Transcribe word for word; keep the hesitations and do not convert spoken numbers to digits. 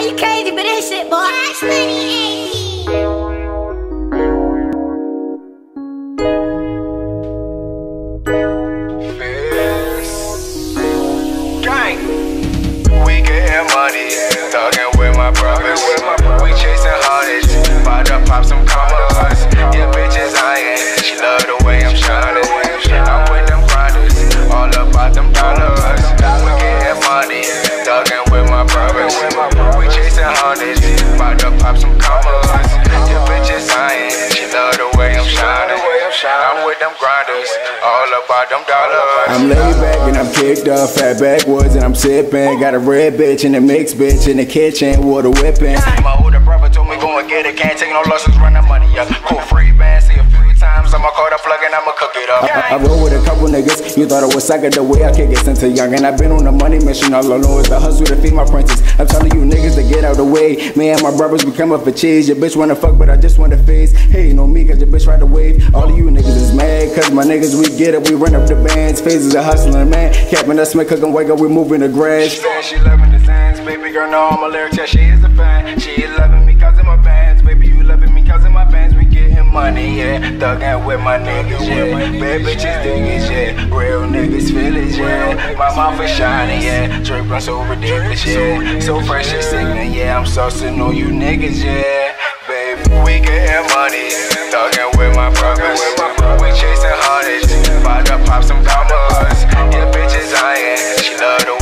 you crazy for this shit, boy? Cash money, We getting money, thuggin' with my brothers. We chasing hundreds, about to pop some commas. Yeah, bitches eyeing, she love the way I'm shining. I'm with them grinders, all about them dollars. We getting money, thuggin' with my brothers. We chasing hundreds, about to pop some commas. Yeah, bitches eyeing, she love the way I'm shining. I'm with them grinders, all about them dollars. I'm laid back and I'm kicked up, fat backwoods and I'm sipping. Got a red bitch and a mixed bitch in the kitchen, water whipping. My older brother told me go and get it, can't take no losses, run the money up. Cool free band, see a few times, I'ma call the plug and I'ma cook it up. I, I roll with a couple niggas, you thought I was sucker the way I kick it since a young. And I've been on a money mission, all I know is the hustle to feed my princess. I'm telling you niggas to get out of the way. Me and my brothers, we come up for cheese. Your bitch wanna fuck, but I just wanna Phaze. Hey, no me, cause your bitch ride the wave. All of you niggas is mad, cause my niggas, we get it, we run up the bands. Phaze is a hustling man, capping us, man, cooking, wake up, we moving the grass. She said she loving the sands, baby girl know all my lyrics, yeah, she is a fan. She is loving me cause of my bands, baby you loving me cause of my bands. We getting money, yeah, thuggin' with my niggas, yeah. Bad bitches dig it, yeah, real niggas feel it, yeah. My mouth is shining, yeah, drippin' so ridiculous, yeah. So fresh and sickening, yeah, I'm saucing on you niggas, yeah. Baby, we getting money, thuggin' with my brothers. We chasing hundreds, about to pop some commas. Yeah, bitches eyeing, she love the